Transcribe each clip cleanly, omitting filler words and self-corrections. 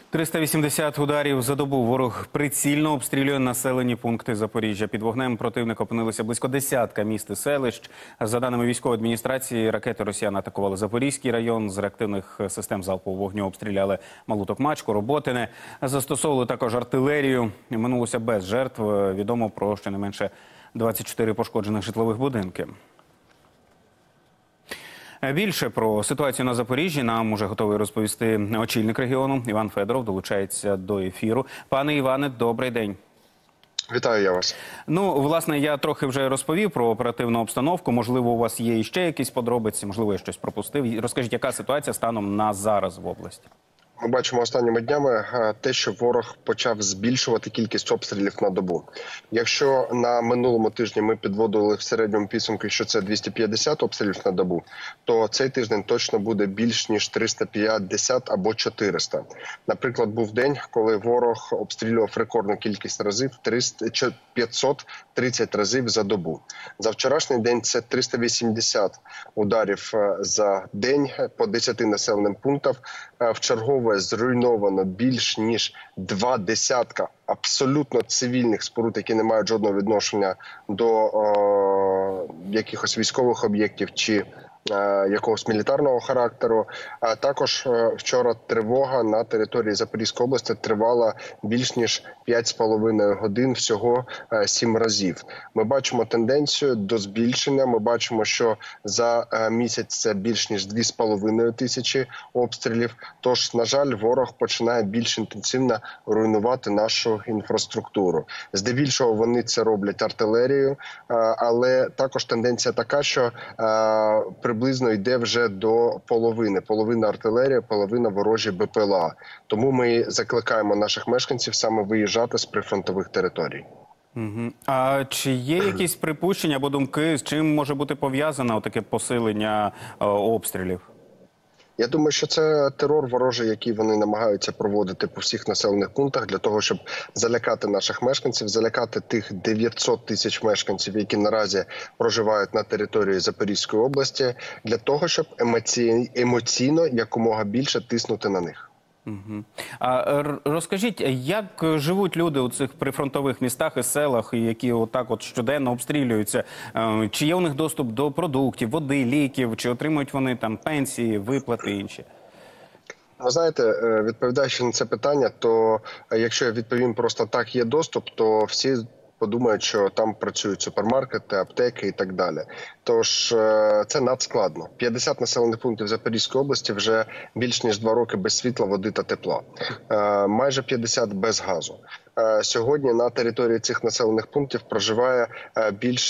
380 ударів за добу. Ворог прицільно обстрілює населені пункти Запоріжжя. Під вогнем противника опинилося близько десятка міст і селищ. За даними військової адміністрації, ракети росіян атакували Запорізький район. З реактивних систем залпового вогню обстріляли Малу Токмачку, Роботине. Застосовували також артилерію. Минулося без жертв. Відомо про щонайменше 24 пошкоджених житлових будинки. Більше про ситуацію на Запоріжжі нам уже готовий розповісти очільник регіону Іван Федоров. Долучається до ефіру. Пане Іване, добрий день. Вітаю я вас. Ну, власне, я трохи вже розповів про оперативну обстановку. Можливо, у вас є іще якісь подробиці, можливо, я щось пропустив. Розкажіть, яка ситуація станом на зараз в області? Ми бачимо останніми днями те, що ворог почав збільшувати кількість обстрілів на добу. Якщо на минулому тижні ми підводили в середньому підсумку, що це 250 обстрілів на добу, то цей тиждень точно буде більш ніж 350 або 400. Наприклад, був день, коли ворог обстрілював рекордну кількість разів – 530 разів за добу. За вчорашній день це 380 ударів за день по 10 населеним пунктам. В чергове зруйновано більш ніж 2 десятка абсолютно цивільних споруд, які не мають жодного відношення до якихось військових об'єктів чи якогось мілітарного характеру. А також вчора тривога на території Запорізької області тривала більш ніж 5,5 годин, всього 7 разів. Ми бачимо тенденцію до збільшення. Ми бачимо, що за місяць це більш ніж 2,5 тисячі обстрілів. Тож, на жаль, ворог починає більш інтенсивно руйнувати нашу інфраструктуру. Здебільшого вони це роблять артилерією, але також тенденція така, що приблизно йде вже до половини. Половина артилерії, половина ворожі БПЛА. Тому ми закликаємо наших мешканців саме виїжджати з прифронтових територій. А чи є якісь припущення або думки, з чим може бути пов'язане таке посилення обстрілів? Я думаю, що це терор ворожий, який вони намагаються проводити по всіх населених пунктах для того, щоб залякати наших мешканців, залякати тих 900 тисяч мешканців, які наразі проживають на території Запорізької області, для того, щоб емоційно якомога більше тиснути на них. А розкажіть, як живуть люди у цих прифронтових містах і селах, які отак от щоденно обстрілюються? Чи є у них доступ до продуктів, води, ліків? Чи отримують вони там пенсії, виплати і інші? Ви знаєте, відповідаючи на це питання, то якщо я відповім просто так, є доступ, то всі подумають, що там працюють супермаркети, аптеки і так далі. Тож це надскладно. 50 населених пунктів Запорізької області вже більш ніж 2 роки без світла, води та тепла. Майже 50 без газу. Сьогодні на території цих населених пунктів проживає більш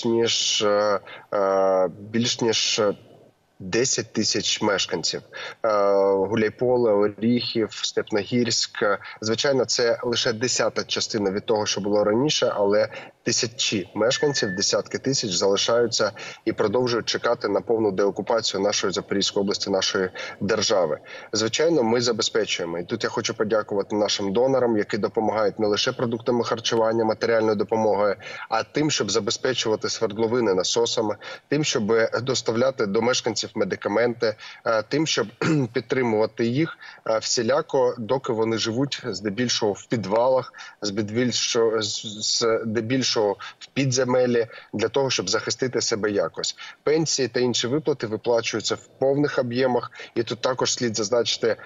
ніж 10 тисяч мешканців. Гуляйполе, Оріхів, Степногірськ. Звичайно, це лише 10-та частина від того, що було раніше, але тисячі мешканців, десятки тисяч залишаються і продовжують чекати на повну деокупацію нашої Запорізької області, нашої держави. Звичайно, ми забезпечуємо. І тут я хочу подякувати нашим донорам, які допомагають не лише продуктами харчування, матеріальною допомогою, а тим, щоб забезпечувати свердловини насосами, тим, щоб доставляти до мешканців медикаменти, тим, щоб підтримувати їх всіляко, доки вони живуть здебільшого в підвалах, здебільшого в підземелі, для того, щоб захистити себе якось. Пенсії та інші виплати виплачуються в повних об'ємах. І тут також слід зазначити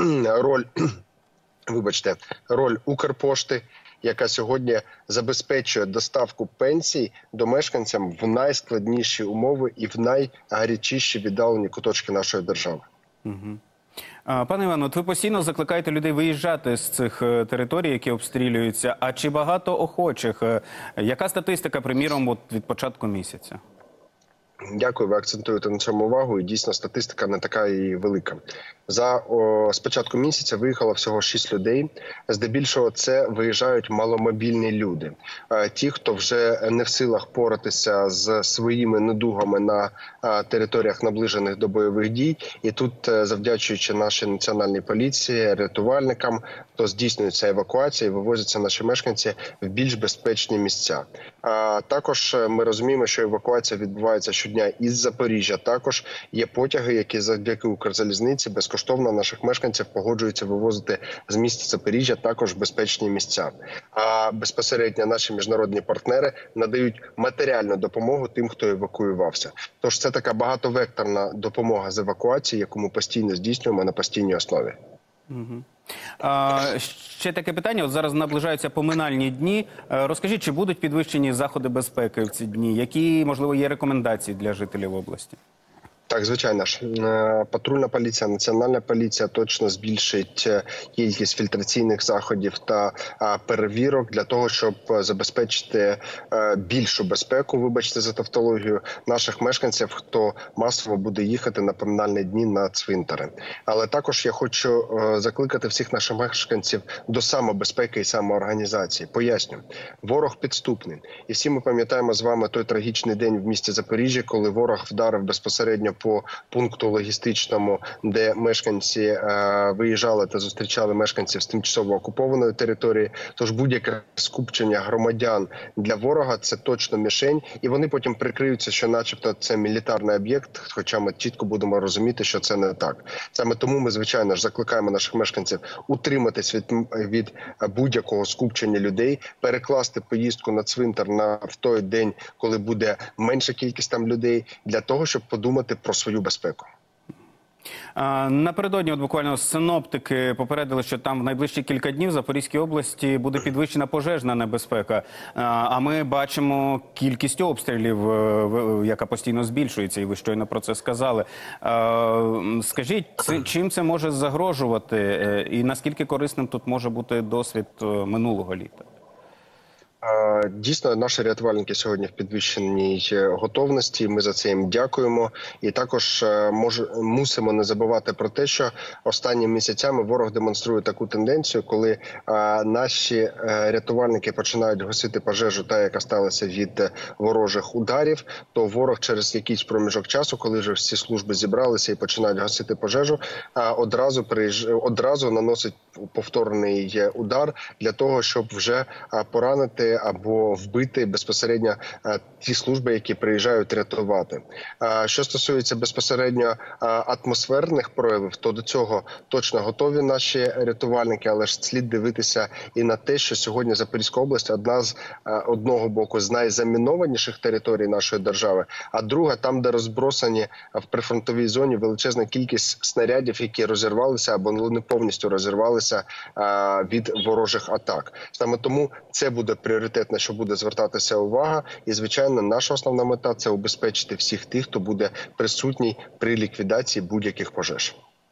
роль Укрпошти, яка сьогодні забезпечує доставку пенсій до мешканцям в найскладніші умови і в найгарячіші віддалені куточки нашої держави. Пане Іване, от ви постійно закликаєте людей виїжджати з цих територій, які обстрілюються. А чи багато охочих? Яка статистика, приміром, від початку місяця? Дякую, ви акцентуєте на цьому увагу. І дійсно статистика не така і велика. З початку місяця виїхало всього 6 людей. Здебільшого це виїжджають маломобільні люди. Ті, хто вже не в силах поратися з своїми недугами на територіях, наближених до бойових дій. І тут, завдячуючи нашій національній поліції, рятувальникам, то здійснюється евакуація і вивозяться наші мешканці в більш безпечні місця. Також ми розуміємо, що евакуація відбувається щодня із Запоріжжя. Також є потяги, які завдяки Укрзалізниці безкоштовно наших мешканців погоджуються вивозити з міста Запоріжжя також в безпечні місця. А безпосередньо наші міжнародні партнери надають матеріальну допомогу тим, хто евакуювався. Тож це така багатовекторна допомога з евакуації, яку ми постійно здійснюємо на постійній основі. Ще таке питання. От зараз наближаються поминальні дні. Розкажіть, чи будуть підвищені заходи безпеки в ці дні? Які, можливо, є рекомендації для жителів області? Так, звичайно ж, патрульна поліція, національна поліція точно збільшить кількість фільтраційних заходів та перевірок для того, щоб забезпечити більшу безпеку, вибачте за тавтологію, наших мешканців, хто масово буде їхати на поминальні дні на цвинтари. Але також я хочу закликати всіх наших мешканців до самобезпеки і самоорганізації. Поясню, ворог підступний. І всі ми пам'ятаємо з вами той трагічний день в місті Запоріжжя, коли ворог вдарив безпосередньо по пункту логістичному, де мешканці виїжджали та зустрічали мешканців з тимчасово окупованої території. Тож будь-яке скупчення громадян для ворога – це точно мішень. І вони потім прикриються, що начебто це мілітарний об'єкт, хоча ми чітко будемо розуміти, що це не так. Саме тому ми, звичайно ж, закликаємо наших мешканців утриматись від будь-якого скупчення людей, перекласти поїздку на цвинтар в той день, коли буде менша кількість там людей, для того, щоб подумати про свою безпеку. Напередодні буквально синоптики попередили, що там в найближчі кілька днів в Запорізькій області буде підвищена пожежна небезпека. А ми бачимо кількість обстрілів, яка постійно збільшується, і ви щойно про це сказали. Скажіть, чим це може загрожувати і наскільки корисним тут може бути досвід минулого літа? Дійсно, наші рятувальники сьогодні в підвищеній готовності. Ми за це їм дякуємо. І також мусимо не забувати про те, що останніми місяцями ворог демонструє таку тенденцію, коли наші рятувальники починають гасити пожежу, та яка сталася від ворожих ударів, то ворог через якийсь проміжок часу, коли вже всі служби зібралися і починають гасити пожежу, одразу наносить повторний удар для того, щоб вже поранити або вбити безпосередньо ті служби, які приїжджають рятувати. Що стосується безпосередньо атмосферних проявів, то до цього точно готові наші рятувальники, але ж слід дивитися і на те, що сьогодні Запорізька область одного боку з найзамінованіших територій нашої держави, а друга там, де розбросані в прифронтовій зоні величезна кількість снарядів, які розірвалися або не повністю розірвалися від ворожих атак. Саме тому це буде пріоритет, на що буде звертатися увага. І, звичайно, наша основна мета – це убезпечити всіх тих, хто буде присутній при ліквідації будь-яких пожеж.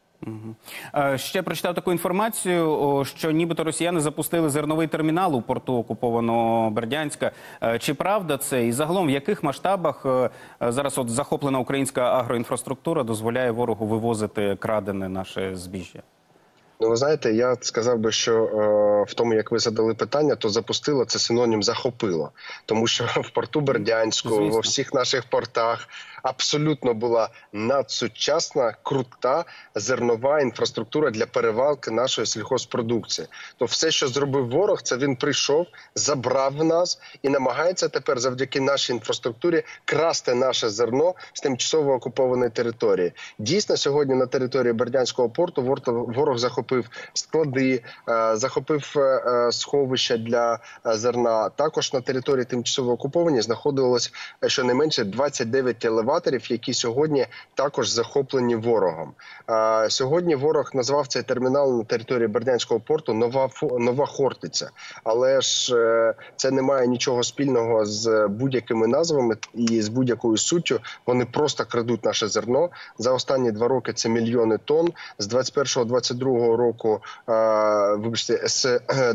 Ще прочитав таку інформацію, що нібито росіяни запустили зерновий термінал у порту окупованого Бердянська. Чи правда це? І загалом, в яких масштабах зараз захоплена українська агроінфраструктура дозволяє ворогу вивозити крадене наше збіжжя? Ну, ви знаєте, я сказав би, що в тому, як ви задали питання, то запустило – це синонім захопило. Тому що в порту Бердянську, во всіх наших портах абсолютно була надсучасна, крута зернова інфраструктура для перевалки нашої сільгоспродукції. То все, що зробив ворог, це він прийшов, забрав в нас і намагається тепер завдяки нашій інфраструктурі красти наше зерно з тимчасово окупованої території. Дійсно, сьогодні на території Бердянського порту ворог захопив склади, захопив сховища для зерна. Також на території тимчасово окуповані знаходилось щонайменше 29 елеваторів, які сьогодні також захоплені ворогом. Сьогодні ворог назвав цей термінал на території Бердянського порту «Нова Хортиця». Але ж це не має нічого спільного з будь-якими назвами і з будь-якою суттю. Вони просто крадуть наше зерно. За останні 2 роки це мільйони тонн. З 21-22 року, вибачте, з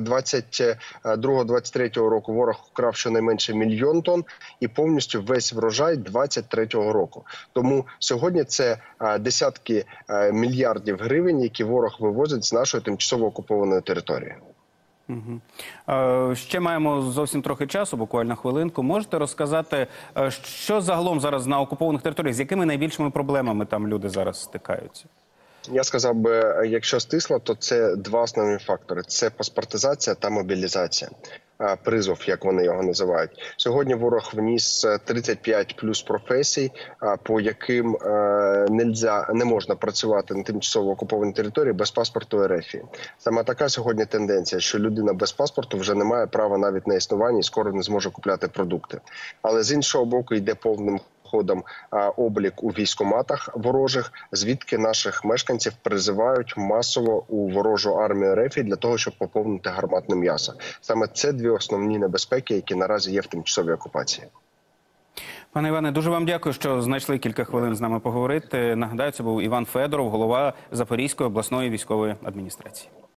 22-23 року ворог вкрав щонайменше 1 мільйон тонн і повністю весь врожай 23-го року. Тому сьогодні це десятки мільярдів гривень, які ворог вивозить з нашої тимчасово окупованої території. Ще маємо зовсім трохи часу, буквально хвилинку. Можете розказати, що загалом зараз на окупованих територіях, з якими найбільшими проблемами там люди зараз стикаються? Я сказав би, якщо стисло, то це два основні фактори: це паспортизація та мобілізація. Призов, як вони його називають. Сьогодні ворог вніс 35 плюс професій, по яким не можна працювати на тимчасово окупованій території без паспорту РФ. Саме така сьогодні тенденція, що людина без паспорту вже не має права навіть на існування і скоро не зможе купляти продукти. Але з іншого боку йде повним ходом облік у військкоматах ворожих, звідки наших мешканців призивають масово у ворожу армію РФ для того, щоб поповнити гарматне м'ясо. Саме це дві основні небезпеки, які наразі є в тимчасовій окупації. Пане Іване, дуже вам дякую, що знайшли кілька хвилин з нами поговорити. Нагадаю, це був Іван Федоров, голова Запорізької обласної військової адміністрації.